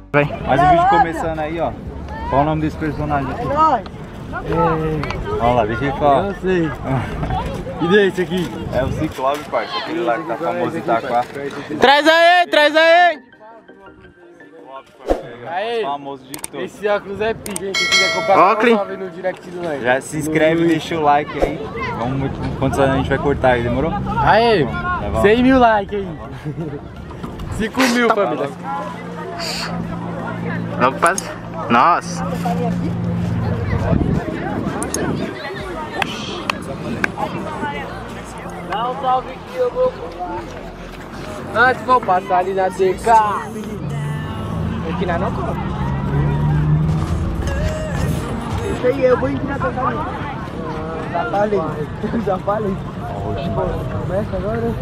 Vai. Mas o vídeo começando aí, ó. Qual o nome desse personagem aqui? Olha lá, deixa ele falar. Eu sei. E daí, esse aqui? É o Ciclope, parça. Aquele lá que tá famoso em Itaquá. Traz aí, traz aí! Aí, Famoso de todos. esse óculos é pique, hein? Quem quiser comprar, Óculos. salve no direct do like. Já se inscreve, deixa o like aí. Vamos ver quantos anos a gente vai cortar aí, demorou? Aí, Vamos. 100 mil likes aí. 5 mil, família. Opa! Nossa! Dá um salve que eu vou. Antes vou passar ali na DK. Aqui na não, pô. Isso aí, eu vou entrar pra cá. Já falei. Já falei. Começa agora.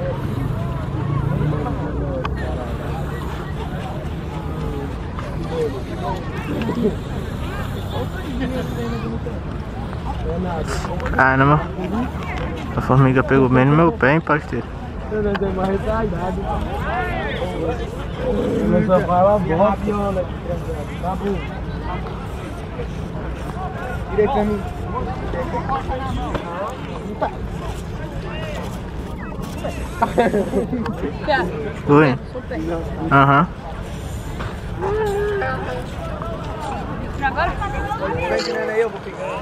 Caramba! A formiga pegou bem no meu pé, hein, parceiro? Eu não tenho mais retardado. Eu só falo bola. Tá bom. Direito pra mim. Oi? Aham. Agora? Vai tirando aí, eu vou pegar.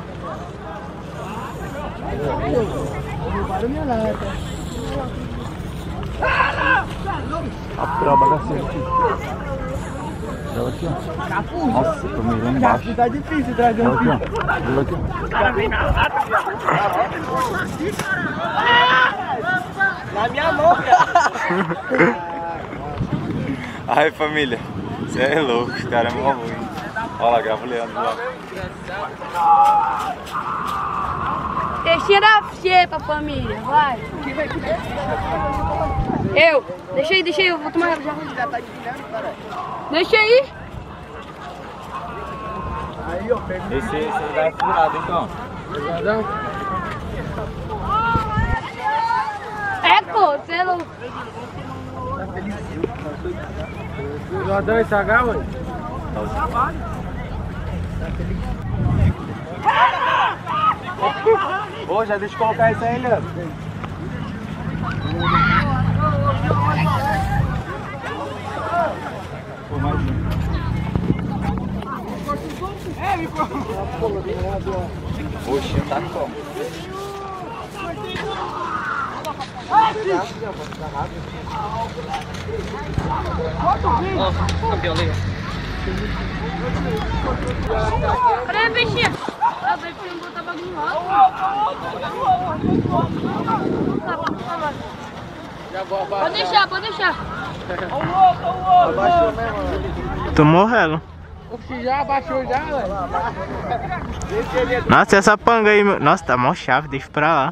Roubaram minha lata. A bagaceira aqui. Ela aqui, ó. Nossa, tô mirando embaixo. Tá difícil trazer um Ela aqui, ó. Ela aqui, ó. na minha mão, cara. Ai, família. Você é louco, esse cara é mó ruim. Olha lá, grava o Leandro lá. Deixa da xepa, família, vai. Eu. Deixa aí, eu vou tomar já. Deixa aí. Aí, ó, pega. Esse vai furado, então. Pesadão. É, pô, você é louco. Jordão esse H, ué? Ô, já deixa eu colocar isso aí, Leandro. Pô, mais um. Oxe, tá como? Ó, campeão ali. Cadê a peixinha? A peixinha não botar bagulho no alto. Pode deixar, pode deixar. Abaixou mesmo. Tomou relo. Oxi, já abaixou já, velho. Nossa, essa panga aí, meu. Nossa, tá mó chave, deixa pra lá.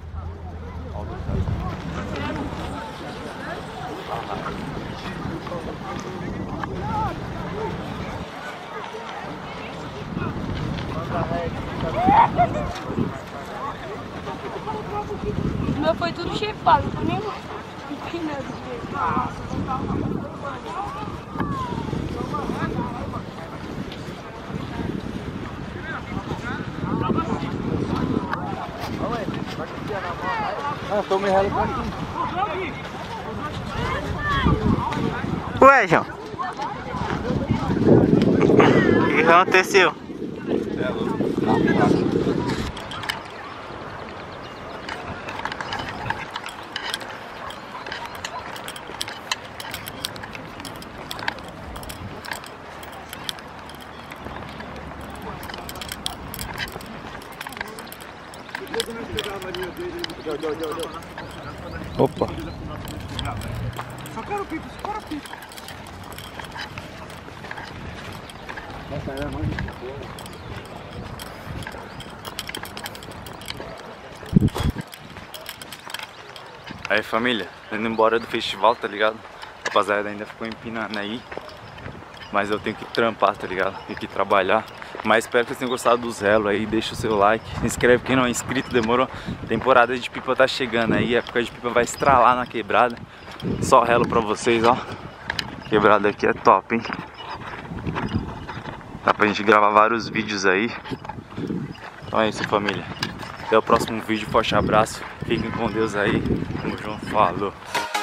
O meu foi tudo chefado, também não tem nada de jeito. Ah, tomei ralo pra aqui. Ué, João. O que aconteceu? Opa. Socorro, Pipo, socorro, Pipo. Aí, família, indo embora do festival, tá ligado? A rapaziada ainda ficou empinando aí. Mas eu tenho que trampar, tá ligado? Tenho que trabalhar. Mas espero que vocês tenham gostado do Zelo aí. Deixa o seu like, se inscreve quem não é inscrito, demorou? Temporada de pipa tá chegando aí. A época de pipa vai estralar na quebrada. Só relo pra vocês, ó. Quebrada aqui é top, hein? Dá pra gente gravar vários vídeos aí. Então é isso, família. Até o próximo vídeo. Forte abraço. Fiquem com Deus aí. Tamo junto. Falou.